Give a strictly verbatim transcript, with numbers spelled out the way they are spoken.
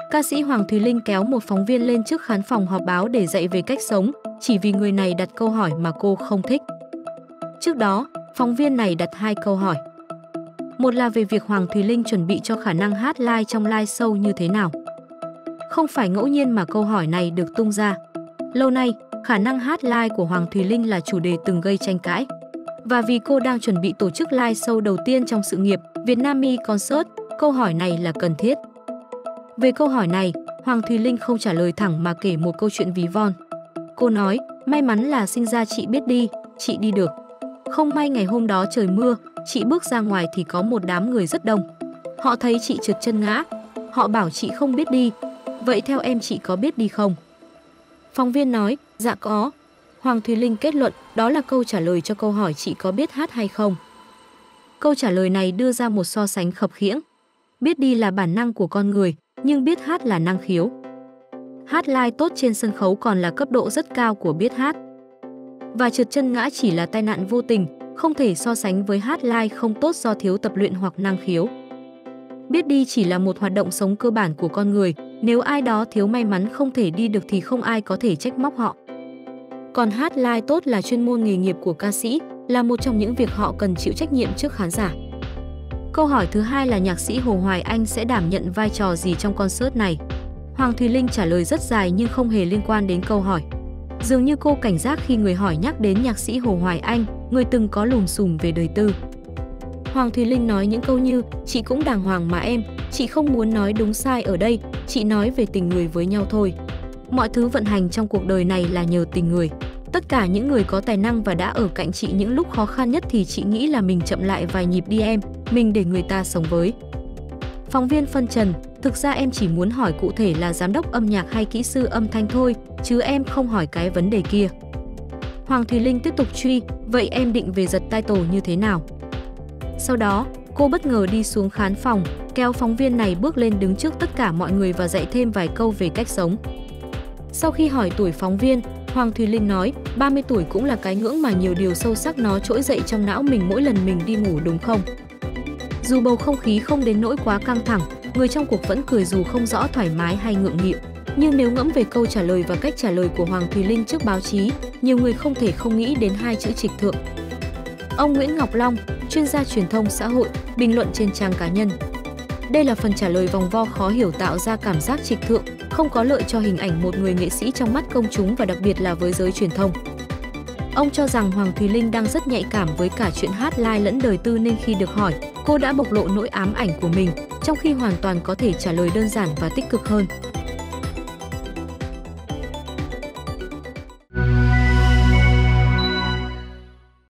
Ca sĩ Hoàng Thùy Linh kéo một phóng viên lên trước khán phòng họp báo để dạy về cách sống, chỉ vì người này đặt câu hỏi mà cô không thích. Trước đó, phóng viên này đặt hai câu hỏi. Một là về việc Hoàng Thùy Linh chuẩn bị cho khả năng hát live trong live show như thế nào. Không phải ngẫu nhiên mà câu hỏi này được tung ra. Lâu nay, khả năng hát live của Hoàng Thùy Linh là chủ đề từng gây tranh cãi. Và vì cô đang chuẩn bị tổ chức live show đầu tiên trong sự nghiệp Vietnamese Concert, câu hỏi này là cần thiết. Về câu hỏi này, Hoàng Thùy Linh không trả lời thẳng mà kể một câu chuyện ví von. Cô nói, may mắn là sinh ra chị biết đi, chị đi được. Không may ngày hôm đó trời mưa, chị bước ra ngoài thì có một đám người rất đông. Họ thấy chị trượt chân ngã, họ bảo chị không biết đi. Vậy theo em chị có biết đi không? Phóng viên nói, dạ có. Hoàng Thùy Linh kết luận đó là câu trả lời cho câu hỏi chị có biết hát hay không. Câu trả lời này đưa ra một so sánh khập khiễng. Biết đi là bản năng của con người, nhưng biết hát là năng khiếu. Hát live tốt trên sân khấu còn là cấp độ rất cao của biết hát. Và trượt chân ngã chỉ là tai nạn vô tình, không thể so sánh với hát live không tốt do thiếu tập luyện hoặc năng khiếu. Biết đi chỉ là một hoạt động sống cơ bản của con người, nếu ai đó thiếu may mắn không thể đi được thì không ai có thể trách móc họ. Còn hát live tốt là chuyên môn nghề nghiệp của ca sĩ, là một trong những việc họ cần chịu trách nhiệm trước khán giả. Câu hỏi thứ hai là nhạc sĩ Hồ Hoài Anh sẽ đảm nhận vai trò gì trong concert này? Hoàng Thùy Linh trả lời rất dài nhưng không hề liên quan đến câu hỏi. Dường như cô cảnh giác khi người hỏi nhắc đến nhạc sĩ Hồ Hoài Anh, người từng có lùm xùm về đời tư. Hoàng Thùy Linh nói những câu như, chị cũng đàng hoàng mà em, chị không muốn nói đúng sai ở đây, chị nói về tình người với nhau thôi. Mọi thứ vận hành trong cuộc đời này là nhờ tình người. Tất cả những người có tài năng và đã ở cạnh chị những lúc khó khăn nhất thì chị nghĩ là mình chậm lại vài nhịp đi em, mình để người ta sống với. Phóng viên phân trần, thực ra em chỉ muốn hỏi cụ thể là giám đốc âm nhạc hay kỹ sư âm thanh thôi, chứ em không hỏi cái vấn đề kia. Hoàng Thùy Linh tiếp tục truy, vậy em định về giật title như thế nào? Sau đó, cô bất ngờ đi xuống khán phòng, kéo phóng viên này bước lên đứng trước tất cả mọi người và dạy thêm vài câu về cách sống. Sau khi hỏi tuổi phóng viên, Hoàng Thùy Linh nói, ba mươi tuổi cũng là cái ngưỡng mà nhiều điều sâu sắc nó trỗi dậy trong não mình mỗi lần mình đi ngủ đúng không? Dù bầu không khí không đến nỗi quá căng thẳng, người trong cuộc vẫn cười dù không rõ thoải mái hay ngượng nghịu. Nhưng nếu ngẫm về câu trả lời và cách trả lời của Hoàng Thùy Linh trước báo chí, nhiều người không thể không nghĩ đến hai chữ trịch thượng. Ông Nguyễn Ngọc Long, chuyên gia truyền thông xã hội, bình luận trên trang cá nhân. Đây là phần trả lời vòng vo khó hiểu tạo ra cảm giác trịch thượng, không có lợi cho hình ảnh một người nghệ sĩ trong mắt công chúng và đặc biệt là với giới truyền thông. Ông cho rằng Hoàng Thùy Linh đang rất nhạy cảm với cả chuyện hát live lẫn đời tư nên khi được hỏi, cô đã bộc lộ nỗi ám ảnh của mình, trong khi hoàn toàn có thể trả lời đơn giản và tích cực hơn.